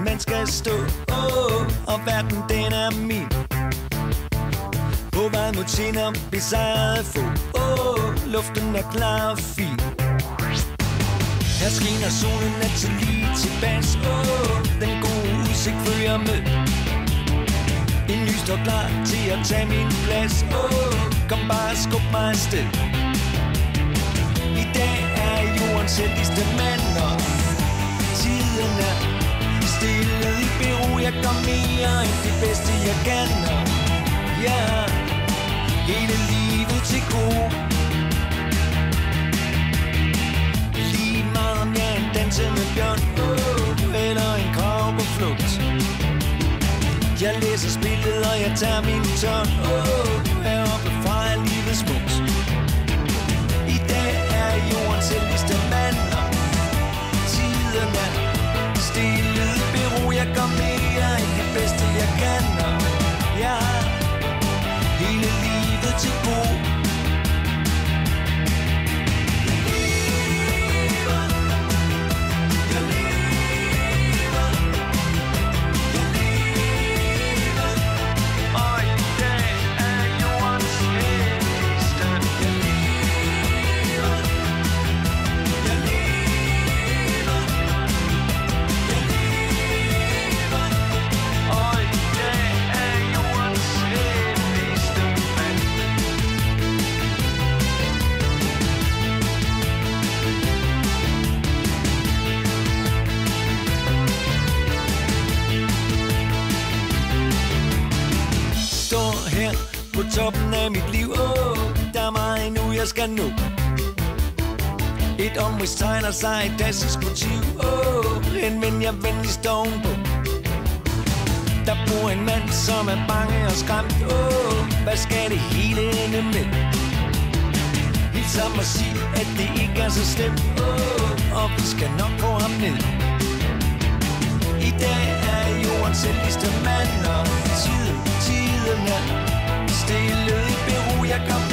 den skal stå. Og verden den er min. På vej mod tjener besejrede få. Luften er klar og fin. Her skinner solen altid lige tilbage. Den gode udsigt følger med. En ny står klar til at tage min plads. Kom bare, skub mig afsted. I dag er jordens heldigste mand, og tiden er stille i bero. Jeg gør mere end det bedste jeg kan, og jeg har hele livet til gode. Lige meget om jeg er en dansende bjørn eller en krav på flugt. Jeg læser spillet, og jeg tager min tørn. Heroppe fra er livet smukt. I dag er jordens heldigste mand, og tiden er stille i bero. Jeg gør mere end det bedste jeg kan, og jeg har hele livet til gode. På toppen af mit liv, der er mig endnu jeg skal nå. Et omrids tegner sig et klassisk motiv, henvend jeg venligst ovenpå. Der bor en mand, som er bange og skræmt, hvad skal det hele ende med? Hils ham og sig, at det ikke er så slemt, og vi skal nok få ham ned. I dag er jordens heldigste mand, og tiden er stille i bero. Jeg gør